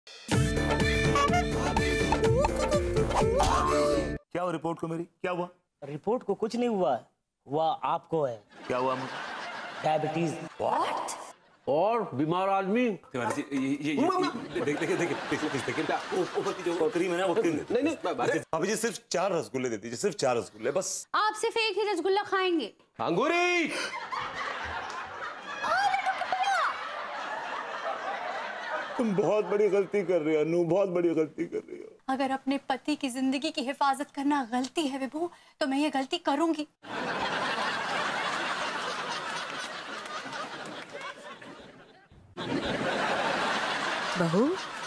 क्या हुआ रिपोर्ट को मेरी? क्या हुआ? रिपोर्ट को कुछ नहीं हुआ, हुआ आपको है। क्या हुआ मुझे? डायबिटीज। What? और बीमार आदमी। ये देखिए ऊपर की जो क्रीम है ना वो क्रीम नहीं भाभी जी सिर्फ 4 रसगुल्ले दे दीजिए, सिर्फ 4 रसगुल्ले बस। आप सिर्फ एक ही रसगुल्ला खाएंगे? अंगूरी। तुम बहुत बड़ी गलती कर रही हो अनु, बहुत बड़ी गलती कर रही हो। अगर अपने पति की जिंदगी की हिफाजत करना गलती है विभू, तो मैं ये गलती करूंगी। बहू,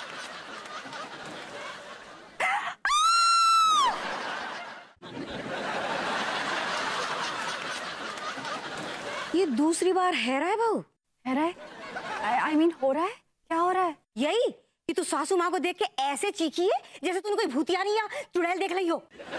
ये दूसरी बार है रहा है बहू? है रहा है? I mean, हो रहा है? क्या हो रहा है? यही कि तू सासू माँ को देख के ऐसे चीखी है जैसे तूने कोई भूतियारी या चुड़ैल देख ली हो।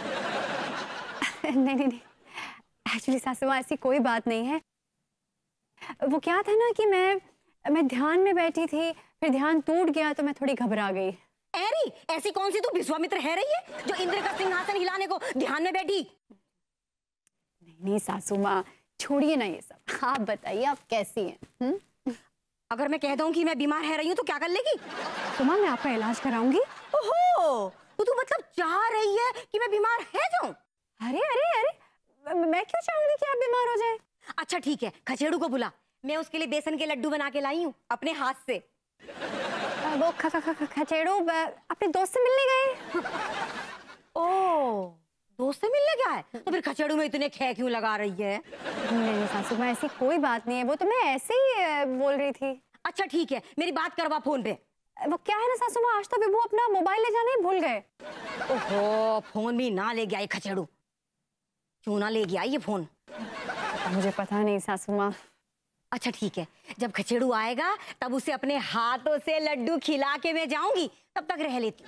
नहीं, एक्चुअली सासू माँ ऐसी कोई बात नहीं है। वो क्या था ना कि मैं ध्यान में बैठी थी, फिर ध्यान टूट गया तो मैं थोड़ी घबरा गई। ऐरी, ऐसी कौन सी तू विश्वामित्र है रही है जो इंद्र का सिंहासन हिलाने को ध्यान में बैठी? नहीं सासू माँ, छोड़िए ना ये सब। आप बताइए, आप कैसी हैं? अगर मैं कह दूं कि मैं बीमार है रही हूँ तो क्या कर लेगी? सुमा, मैं आपका इलाज कराऊंगी। ओहो, तो तू मतलब चाह रही है कि मैं बीमार है जाऊं? अरे, मैं क्यों चाहूंगी कि आप बीमार हो जाए? अच्छा ठीक है, खचेड़ू को बुला, मैं उसके लिए बेसन के लड्डू बना के लाई हूँ अपने हाथ से। वो खचेड़ू अपने दोस्त से मिलने गए। ओह, दोस्त से मिलने गया है? तो फिर खचेड़ू में इतने खे क्यों लगा रही है? नहीं सासू माँ, ऐसी कोई बात नहीं है, वो तो मैं ऐसे ही बोल रही थी। अच्छा ठीक है, मेरी बात करवा फोन पे। वो क्या है ना सासू माँ, आज तो विभू अपना मोबाइल ले जाने ही भूल गए। ओहो, फोन भी ना ले गया ये खचेड़ू। क्यों ना ले गया ये फोन? मुझे पता नहीं सासू माँ। अच्छा ठीक है, जब खचेड़ू आएगा तब उसे अपने हाथों से लड्डू खिला के मैं जाऊंगी, तब तक रह लेती।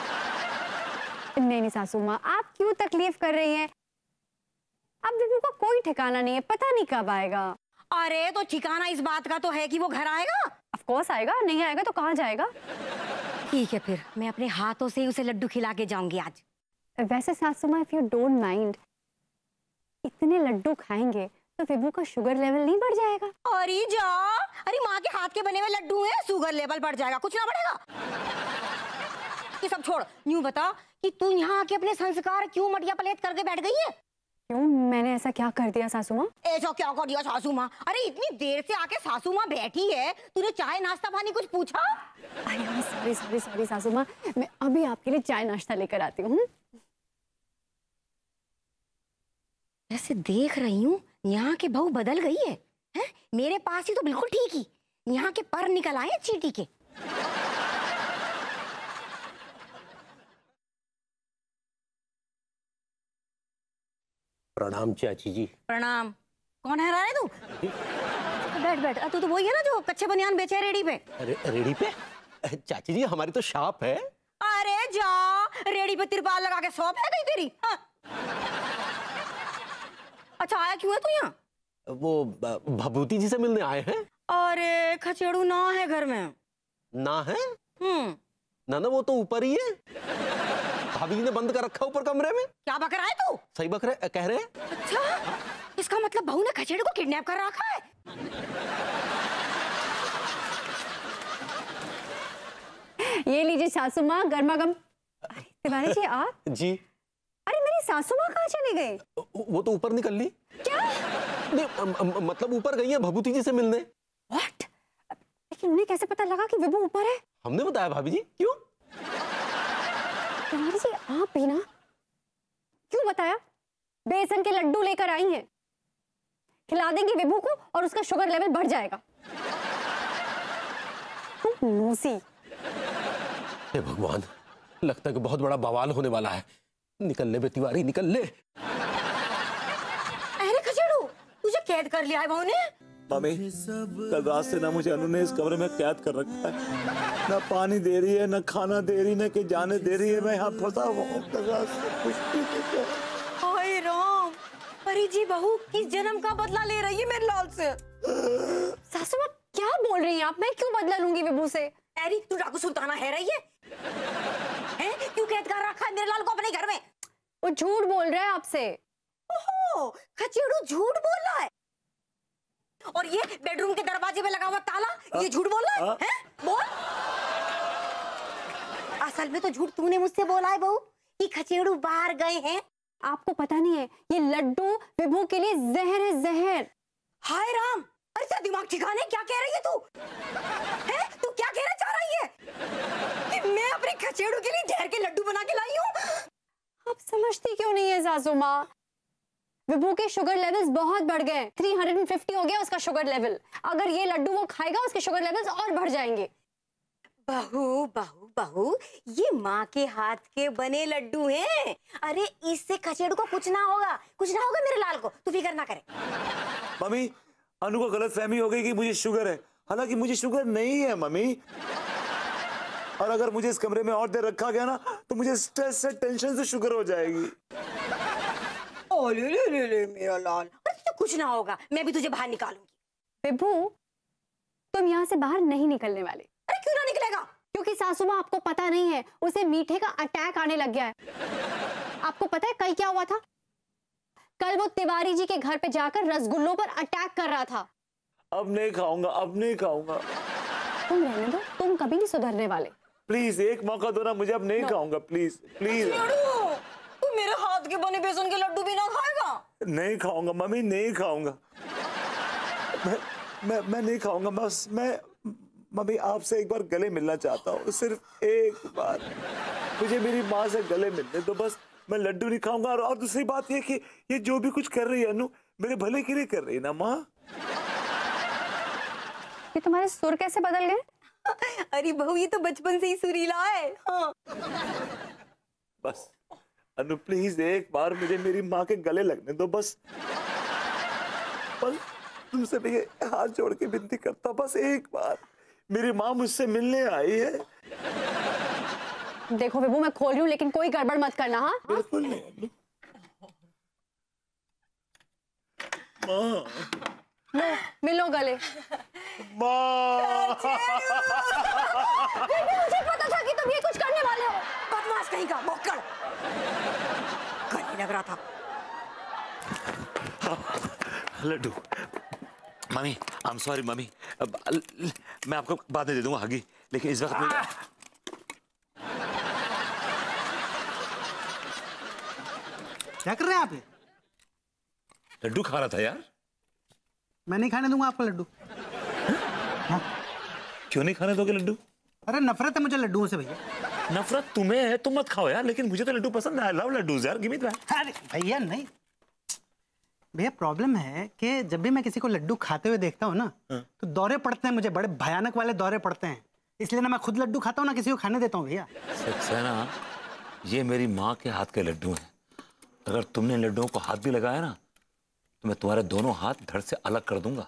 नहीं सासू माँ, आप क्यों तकलीफ कर रही हैं? अब विभू का कोई ठिकाना नहीं है, पता नहीं कब आएगा। अरे तो ठिकाना इस बात का तो है कि वो घर आएगा। ऑफ कोर्स आएगा, नहीं आएगा तो कहाँ जाएगा? ठीक है, फिर मैं अपने हाथों से ही उसे लड्डू खिला के जाऊंगी आज। वैसे सासू माँ, इफ यू डोंट माइंड, इतने लड्डू खाएंगे तो विभू का शुगर लेवल नहीं बढ़ जाएगा? अरे जा, अरे माँ के हाथ के बने हुए लड्डू हैं, शुगर लेवल बढ़ जाएगा, कुछ ना बढ़ेगा। ये सब छोड़, यूं बता कि तू यहाँ आके अपने संस्कार क्यों मटिया पलेट करके बैठ गई है? क्यों, मैंने ऐसा क्या कर दिया सासू माँ? ऐसा क्या कर दिया सासू माँ? अरे इतनी देर से आके सासू माँ बैठी है, तूने चाय नाश्ता पानी कुछ पूछा? सॉरी सासू माँ, मैं अभी आपके लिए चाय नाश्ता लेकर आती हूँ। ऐसे देख रही हूँ यहाँ के बहू बदल गई है, हैं? मेरे पास ही तो बिल्कुल ठीक ही, यहाँ के पर निकल आए चींटी के। प्रणाम चाची जी। प्रणाम। कौन है रानी तू? बैठ। तू तो वही है ना जो कच्चे बनियान बेचे रेडी पे? अरे रेडी पे? चाची जी हमारी तो शॉप है। अरे जा, रेडी पे तिरपाल लगा के शॉप है कहीं तेरी? हाँ। अच्छा आया क्यों है तू यहाँ? वो भभूति जी से मिलने आए हैं। अरे खचेड़ू ना है घर में? ना है? ना वो तो ऊपर ही है, भाभी जी ने बंद कर रखा ऊपर कमरे में। क्या बक रहा है तू? सही बक रहे, कह रहे हैं। अच्छा, इसका मतलब बहू ने खचेड़ू को किडनैप कर रखा है। ये लीजिए सासू माँ, गर्मा गर्म। तिवारी जी आप? जी। अरे मेरी सासू माँ कहाँ चली गई? वो तो ऊपर निकल ली। क्या? नहीं मतलब ऊपर गई है भभूति जी से मिलने। What? लेकिन उन्हें कैसे पता लगा कि विभू ऊपर है? हमने बताया भाभी जी। क्यों? तिवारी जी आप भी ना, क्यों बताया? बेसन के लड्डू लेकर आई हैं, खिला देंगी विभू को और उसका शुगर लेवल बढ़ जाएगा। लूसी। हे भगवान, लगता है कि बहुत बड़ा बवाल होने वाला है। निकल ले बे तिवारी, निकल ले। अरे खचेड़ू, तुझे कैद कर लिया है बहू ने? मम्मी, कल रात से ना मुझे अनु ने इस कमरे में कैद कर रखा है। ना पानी दे रही है, ना खाना दे रही, ना कि जाने दे रही है। मैं यहाँ फंसा हुआ हूँ। हाय राम, परी जी बहू किस जन्म का बदला ले रही है मेरे लाल से? सासू माँ क्या बोल रही हैं आप? मैं क्यों बदला लूंगी विभू से? अरे तू डाकू सुल्ताना है रही है? क्यों कैद कर रखा है मेरे लाल को अपने घर में? वो झूठ बोल रहा है आपसे। ओहो, खचेड़ू झूठ बोल रहा है। और ये बेडरूम के दरवाजे पे लगा हुआ ताला, ये झूठ बोल रहा है? बोल। असल में तो झूठ तूने मुझसे बोला है बहू कि खचेड़ू बाहर गए हैं। आपको पता नहीं है, ये लड्डू विभू के लिए जहर है, जहर। हाय राम, अरे तेरा दिमाग ठिकाने? क्या कह रही है तू? तू क्या कहना चाह रही है कि मैं अपने खचेड़ू के लिए जहर के लड्डू बना के लाई हूँ? आप समझती क्यों नहीं है सासू माँ? विभू के शुगर लेवल्स बहुत बढ़ गए, 350 हो गया उसका शुगर लेवल। अगर ये लड्डू वो खाएगा उसके शुगर लेवल्स और बढ़ जाएंगे। बहू बहू बहू, ये माँ के हाथ के बने लड्डू हैं। अरे इससे खचेड़ू को कुछ ना होगा, कुछ ना होगा मेरे लाल को, तू फिक्र ना करे। मम्मी, अनु को गलत फहमी हो गई कि मुझे शुगर है, हालांकि मुझे शुगर नहीं है मम्मी। और अगर मुझे इस कमरे में और देर रखा गया ना तो मुझे स्ट्रेस से, टेंशन से शुगर हो जाएगी। ओ ले मेरा लाल, अरे तो कुछ ना होगा, मैं भी तुझे बाहर निकालूंगी। विभू, तुम यहाँ से बाहर नहीं निकलने वाले। अरे क्यों ना निकलेगा? क्योंकि सासू माँ, आपको पता नहीं है, उसे मीठे का अटैक आने लग गया है। आपको पता है कल क्या हुआ था? कल वो तिवारी जी के घर पे जाकर रसगुल्लों पर अटैक कर रहा था। अब नहीं खाऊंगा, अब नहीं खाऊंगा। तुम रहने दो, तुम कभी नहीं सुधरने वाले। प्लीज एक मौका दो ना मुझे, अब नहीं खाऊंगा, प्लीज प्लीज। तू मेरे हाथ के बने बेसन के लड्डू भी ना खाएगा? नहीं खाऊंगा मम्मी, नहीं खाऊंगा। मैं नहीं खाऊंगा। बस मैं मम्मी आपसे एक बार गले मिलना चाहता हूँ, सिर्फ एक बार। मुझे मेरी माँ से गले मिलने दो बस। मैं लड्डू नहीं खाऊंगा। और दूसरी बात ये कि ये जो भी कुछ कर रही है अनु, मेरे भले के लिए कर रही है ना माँ। ये तुम्हारे सुर कैसे बदल गए? अरे बहू, ये तो बचपन से ही सुरीला है। हाँ। बस अनु प्लीज एक बार मुझे मेरी माँ के गले लगने दो बस। बस तुमसे भी हाथ जोड़ के विनती करता, बस एक बार। मेरी माँ मुझसे मिलने आई है। देखो विभू, मैं खोल रही हूँ, लेकिन कोई गड़बड़ मत करना। हाँ, बिल्कुल नहीं। माँ, लो मिलो गले। माँ, मुझे पता था कि तुम ये कुछ करने वाले हो। बदमाश कहीं का, मौका गले लग रहा था। Laddoo. Mummy, I am sorry mummy. मैं आपको बाद में दे दूंगा हगी, लेकिन इस वक्त क्या कर रहे हैं आप? ये लड्डू खा रहा था यार। मैं नहीं खाने दूंगा आपका लड्डू। हाँ? क्यों नहीं खाने दोगे लड्डू? अरे नफरत है मुझे लड्डुओं से भैया। नफरत तुम्हें है, तुम मत खाओ यार, लेकिन मुझे तो लड्डू पसंद है। आई लव लड्डूज यार, गिव मी दैट। अरे भैया नहीं भैया, प्रॉब्लम है कि जब भी मैं किसी को लड्डू खाते हुए देखता हूँ ना, तो दौरे पड़ते हैं मुझे, बड़े भयानक वाले दौरे पड़ते हैं। इसलिए ना मैं खुद लड्डू खाता हूँ ना किसी को खाने देता हूँ भैया। सक्सेना, ये मेरी माँ के हाथ के लड्डू हैं। अगर तुमने लड्डुओं को हाथ भी लगाया ना तो मैं तुम्हारे दोनों हाथ धड़ से अलग कर दूंगा।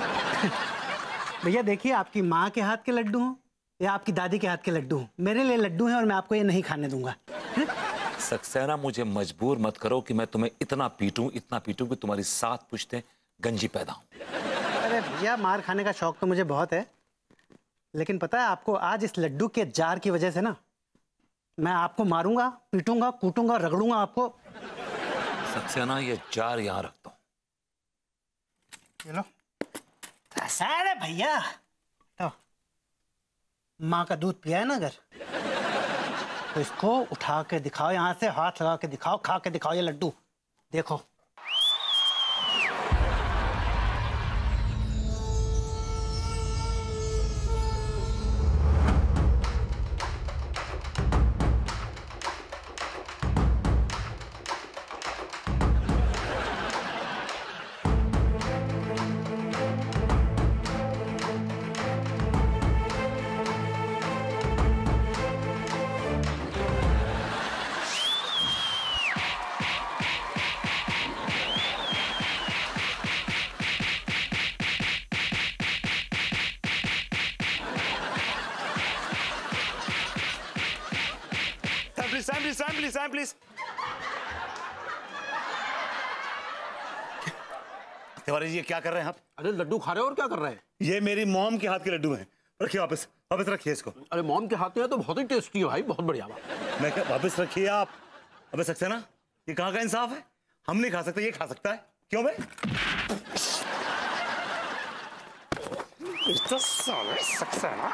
भैया देखिए, आपकी माँ के हाथ के लड्डू हों या आपकी दादी के हाथ के लड्डू हों, मेरे लिए लड्डू हैं और मैं आपको ये नहीं खाने दूंगा। सक्सेना, मुझे मजबूर मत करो कि मैं तुम्हें इतना पीटूं कि तुम्हारी 7 पुश्तें गंजी पैदा हों। अरे भैया, मार खाने का शौक तो मुझे बहुत है, लेकिन पता है आपको, आज इस लड्डू के जार की वजह से ना मैं आपको मारूंगा, पीटूंगा, कूटूंगा, रगड़ूंगा आपको। सक्सेना, ये जार यहाँ रख दो। चलो ऐसा है भैया, तो माँ का दूध पिया है ना अगर, तो इसको उठा के दिखाओ, यहाँ से हाथ लगा के दिखाओ, खा के दिखाओ ये लड्डू, देखो। प्लीज। तिवारी जी, ये क्या कर रहे हैं आप? अरे लड्डू खा रहे हो और क्या कर रहे हैं? ये मेरी मॉम के हाथ के लड्डू हैं। रखिए वापस, वापस रखिए इसको। अरे मॉम के हाथ में है तो बहुत ही टेस्टी है भाई, बहुत बढ़िया बात। मैं क्या, वापस रखिए आप। अबे सक्सेना, ये कहाँ का इंसाफ है? हम नहीं खा सकते, ये खा सकता है, क्यों बे? तो साले Saxena.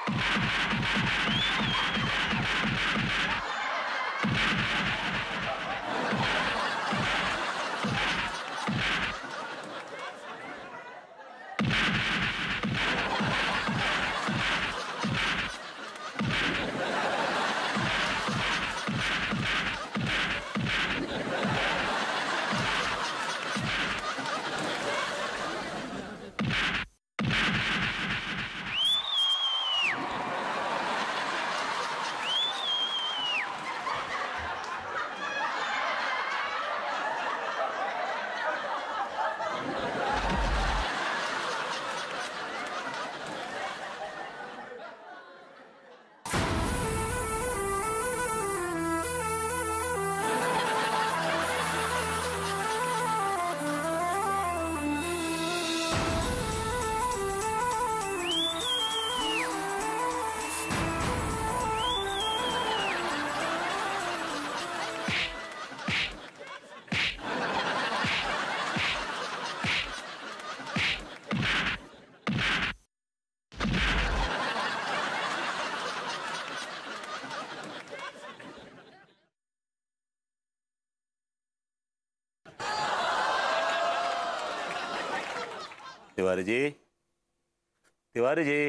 Tiwari ji, Tiwari ji.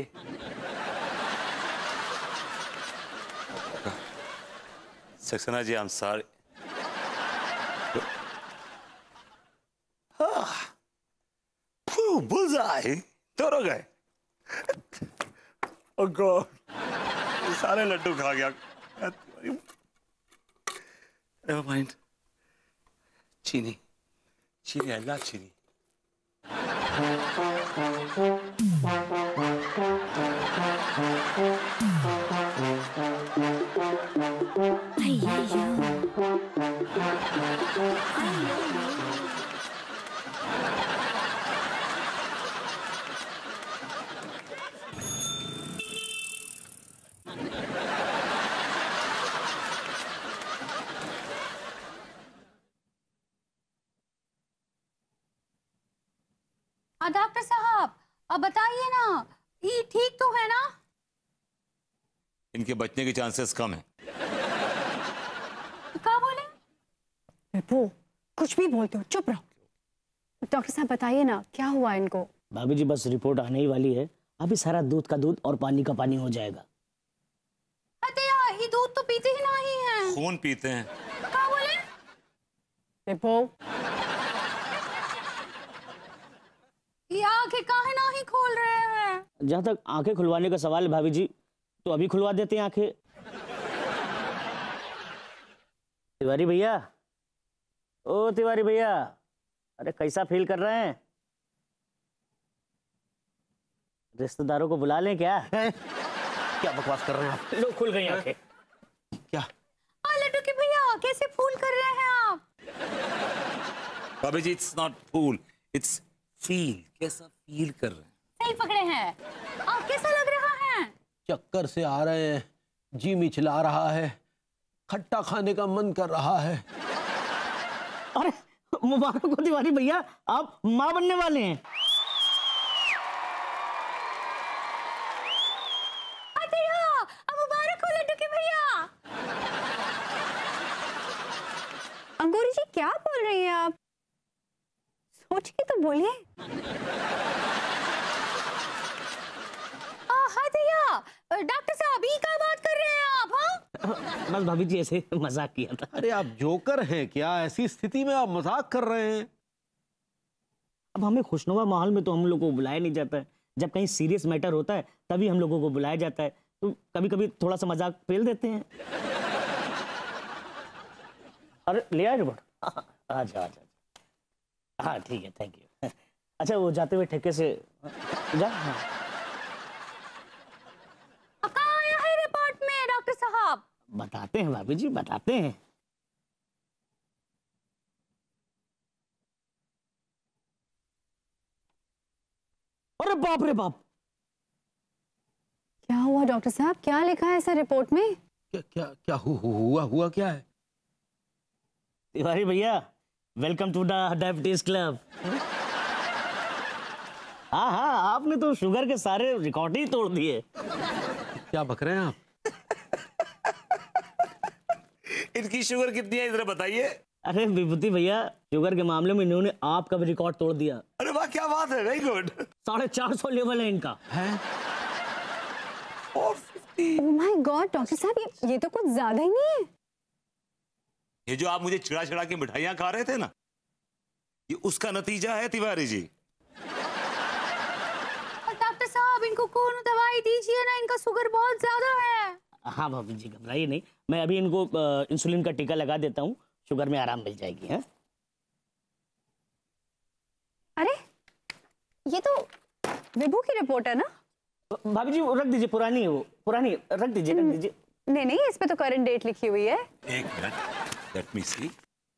Saxena ji, I am sorry. बुलजाई, दोनों गए। ओह गॉड, सारे लड्डू खा गया। Never mind. चीनी, चीनी, आई लव चीनी। डॉक्टर साहब, अब बताइए ना, ये ठीक तो है ना? इनके बचने के चांसेस कम है। क्या बोले? वो कुछ भी बोलते हो, चुप रहो। डॉक्टर साहब बताइए ना, क्या हुआ इनको? भाभी जी बस रिपोर्ट आने ही वाली है, अभी सारा दूध का दूध और पानी का पानी हो जाएगा। अरे यार, ये दूध तो पीते ही नहीं है। खून पीते हैं। क्या बोले? ये आंखें काहे नहीं खोल रहे हैं? जहां तक आंखें खुलवाने का सवाल है भाभी जी, तो अभी खुलवा देते हैं आंखें। तिवारी भैया, ओ तिवारी भैया, अरे कैसा फील कर रहे हैं? रिश्तेदारों को बुला लें क्या? क्या बकवास कर रहे हैं आप? लो खुल गई आंखें। क्या? लड्डू के भैया, कैसे फूल कर रहे हैं आप? Babi ji, it's not fool, it's feel. कैसा फील कर रहे हैं? सही पकड़े हैं आप। कैसा लग रहा है? चक्कर से आ रहे हैं, जी मिचला रहा है, खट्टा खाने का मन कर रहा है। अरे मुबारक हो तिवारी भैया, आप माँ बनने वाले हैं। मुबारक हो लड्डू के भैया। अंगूरी जी, क्या बोल रही हैं आप? सोच के तो बोलिए। हाँ भैया, डॉक्टर साहब ये क्या बात कर रहे हैं आप? हाँ बस भाभी जी ऐसे मजाक किया था। अरे आप जोकर हैं क्या? ऐसी स्थिति में आप मजाक कर रहे हैं? अब हमें खुशनुमा माहौल में तो हम लोगों को बुलाया नहीं जाता है, जब कहीं सीरियस मैटर होता है तभी हम लोगों को बुलाया जाता है, तो कभी कभी थोड़ा सा मजाक पेल देते हैं। अरे ले आए रिपोर्ट? अच्छा अच्छा, हाँ ठीक है, थैंक यू। अच्छा वो जाते हुए ठेके से जा। हाँ। कहाँ आया है रिपोर्ट में डॉक्टर साहब? बताते हैं भाभी जी, बताते हैं। अरे बाप रे बाप, क्या हुआ डॉक्टर साहब, क्या लिखा है ऐसा रिपोर्ट में? क्या क्या क्या हुआ क्या है? Tiwari bhaiya, welcome to the diabetes club. हाँ हाँ, आपने तो शुगर के सारे रिकॉर्ड ही तोड़ दिए। क्या बक रहे हैं आप? इनकी शुगर कितनी है इधर बताइए। अरे विभूति भैया, शुगर के मामले में इन्होंने आपका भी रिकॉर्ड तोड़ दिया। अरे वाह, क्या बात है, वेरी गुड। 450 लेवल है इनका। है? 450। ओह माय गॉड डॉक्टर साहब, ये तो कुछ ज्यादा ही नहीं है। ये जो आप मुझे चिड़ा चिड़ा के मिठाइयां खा रहे थे ना, ये उसका नतीजा है तिवारी जी। डॉक्टर साहब, इनको कौन दवाई दीजिए ना, इनका शुगर बहुत ज्यादा है। हाँ भाभी जी, घबराइए नहीं, मैं अभी इनको इंसुलिन का टीका लगा देता हूँ, शुगर में आराम मिल जाएगी। है? अरे ये तो विभू की रिपोर्ट है ना? भाभी जी वो रख दीजिए, पुरानी है वो, पुरानी है, रख दीजिए रख दीजिए। नहीं नहीं, इस पे तो करंट डेट लिखी हुई है। एक मिनट, लेट मी सी।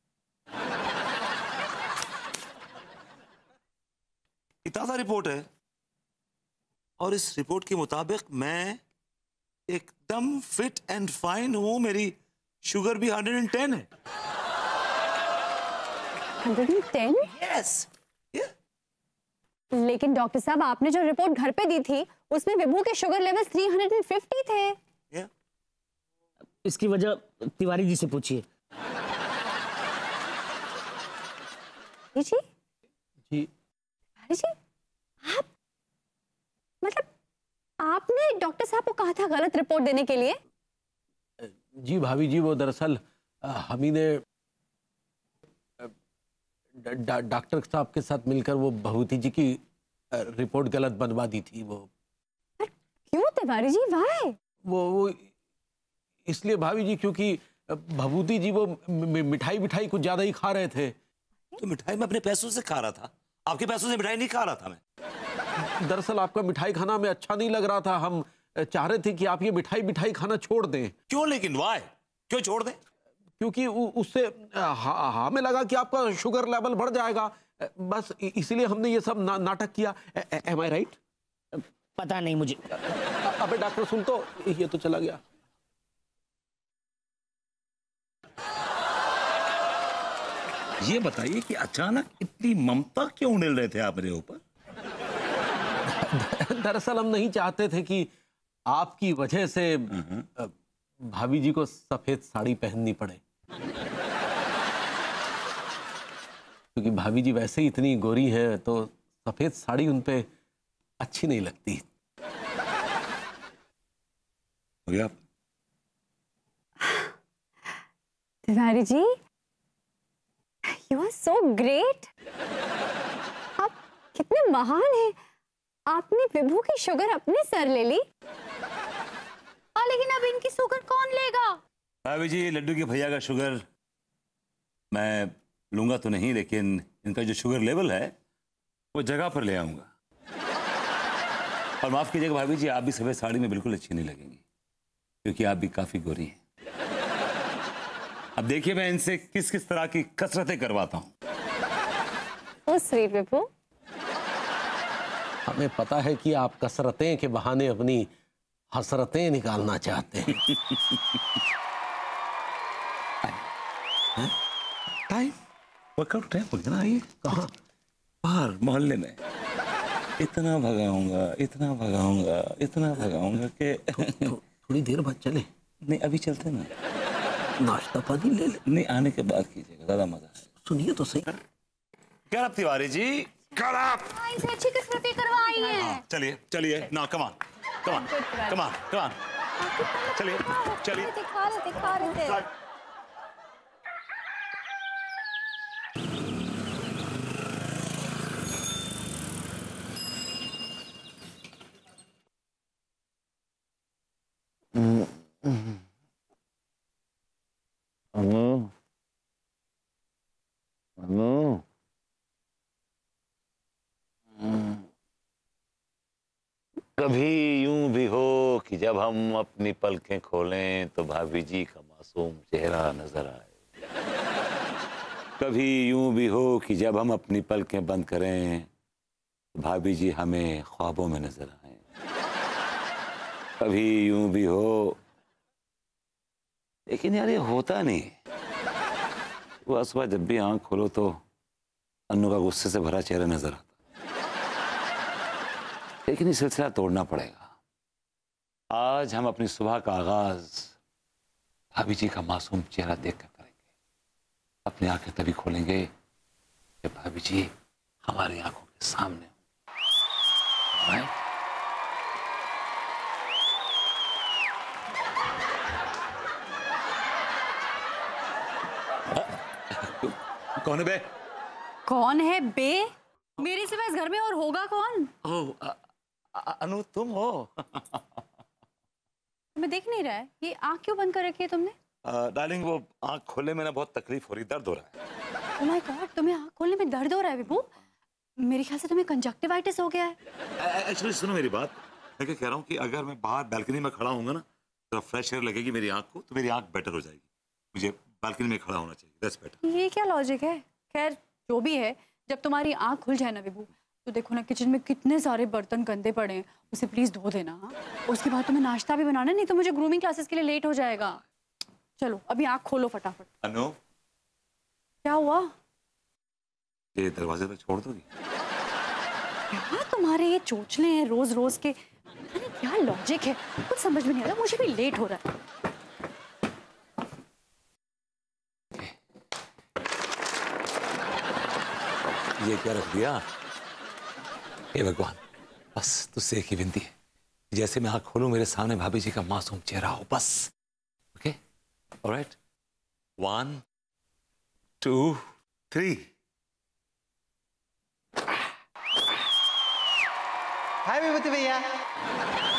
ये ताजा रिपोर्ट है और इस रिपोर्ट के मुताबिक मैं एकदम फिट एंड फाइन हूं। मेरी शुगर भी 110 है। 110? यस। लेकिन डॉक्टर साहब, आपने जो रिपोर्ट घर पे दी थी उसमें विभू के शुगर लेवल 350 थे। इसकी वजह तिवारी जी से पूछिए। जी जी अरे जी, आप मतलब आपने डॉक्टर साहब को कहा था गलत रिपोर्ट देने के लिए? जी भाभी जी, वो दरअसल हम ही ने डॉक्टर साहब के साथ मिलकर वो भभूति जी की रिपोर्ट गलत बनवा दी थी। वो क्यों तिवारी जी, वाई? वो इसलिए भाभी जी, क्योंकि भभूति जी वो मिठाई कुछ ज्यादा ही खा रहे थे। तो मिठाई मैं अपने पैसों से खा रहा था, आपके पैसों से मिठाई नहीं खा रहा था मैं। दरअसल आपका मिठाई खाना हमें अच्छा नहीं लग रहा था। हम चाह रहे थे कि आप ये मिठाई खाना छोड़ दें। क्यों लेकिन, वाई? क्यों छोड़ दें? क्योंकि उससे हमें लगा कि आपका शुगर लेवल बढ़ जाएगा, बस इसलिए हमने ये सब नाटक किया। Am I right? पता नहीं मुझे। अबे डॉक्टर सुन तो, ये तो चला गया। ये बताइए कि अचानक इतनी ममता क्यों उड़ेल रहे थे आप मेरे ऊपर? दरअसल हम नहीं चाहते थे कि आपकी वजह से भाभी जी को सफेद साड़ी पहननी पड़े, क्योंकि भाभी जी वैसे ही इतनी गोरी है तो सफेद साड़ी उन पे अच्छी नहीं लगती। हो गया? Tiwari ji, you are so great. आप कितने महान हैं। आपने विभू की शुगर अपने सर ले ली। लेकिन अब इनकी शुगर कौन लेगा? भाभी जी, लड्डू के भैया का शुगर मैं लूंगा तो नहीं, लेकिन इनका जो शुगर लेवल है वो जगह पर ले आऊंगा। और माफ कीजिएगा भाभी जी, आप भी सफेद साड़ी में बिल्कुल अच्छी नहीं लगेंगी, क्योंकि आप भी काफी गोरी हैं। अब देखिए मैं इनसे किस किस तरह की कसरतें करवाता हूँ। Oh sweet Vibhu. हमें पता है कि आप कसरतें के बहाने अपनी हसरतें निकालना चाहते हैं। टाइम वर्कआउट टाइम हो गया ना। ये कहाँ? बाहर मोहल्ले में इतना भगाऊंगा कि थोड़ी देर बाद चले। नहीं अभी चलते ना, नाश्ता पानी ले ले। नहीं आने के बाद कीजिएगा, ज्यादा मजा है। सुनिए तो सही। क्या आप तिवारी जी? इनसे अच्छी कसरतें करवाई हैं। चलिए ना, कमान चलिए दिखा रहे थे। कभी यूं भी हो कि जब हम अपनी पलकें खोलें तो भाभी जी का मासूम चेहरा नजर आए। कभी यूं भी हो कि जब हम अपनी पलकें बंद करें तो भाभी जी हमें ख्वाबों में नजर आए। कभी यूं भी हो, लेकिन यार ये होता नहीं। वो सुबह जब भी आंख खोलो तो अन्नू का गुस्से से भरा चेहरा नजर आता। लेकिन ये सिलसिला तोड़ना पड़ेगा। आज हम अपनी सुबह का आगाज भाभी जी का मासूम चेहरा देखकर करेंगे। अपनी आंखें तभी खोलेंगे जब भाभी जी हमारी आंखों के सामने हो। Right? कौन है बे? कौन है बे? मेरे सिवा इस घर में और होगा कौन? ओह, अनु तुम हो? तुम्हें देख नहीं रहा है? ये आंख क्यों बंद कर रखी है तुमने? डार्लिंग वो आंख खोलने में ना बहुत तकलीफ हो रही, दर्द हो रहा है। ओह माय गॉड, तुम्हें आंख खोलने में दर्द हो रहा है विभू? मेरे ख्याल से तुम्हें कंजक्टिवाइटिस हो गया है। एक्चुअली सुनो मेरी बात, मैं क्या कह रहा हूँ कि अगर मैं बाहर बालकनी में खड़ा हूँगा ना, तो फ्रेश एयर लगेगी मेरी आंख को, तो मेरी आंख बेटर हो जाएगी। मुझे बालकनी में खड़ा होना चाहिए, दैट्स बेटर। ये क्या लॉजिक है? खैर जो भी है, जब तुम्हारी आंख खुल जाए ना विभू, तो देखो ना किचन में कितने सारे बर्तन गंदे पड़े हैं, उसे प्लीज धो देना। हाँ, उसके बाद तुम्हें नाश्ता भी बनाना है, नहीं तो मुझे ग्रूमिंग क्लासेस के लिए लेट हो जाएगा। चलो अभी आंख खोलो फटाफट। अनु, क्या हुआ? ये दरवाजे पर छोड़ दोगी? क्या तुम्हारे ये चोचले हैं रोज रोज के? पता नहीं क्या लॉजिक है, कुछ समझ में नहीं आ रहा। मुझे भी लेट हो रहा है। ये क्या रख दिया? हे भगवान, बस तुझसे एक ही विनती है, जैसे मैं आंख खोलूं मेरे सामने भाभी जी का मासूम चेहरा हो, बस। Okay, alright, 1 2 3। हाय विभूति भैया।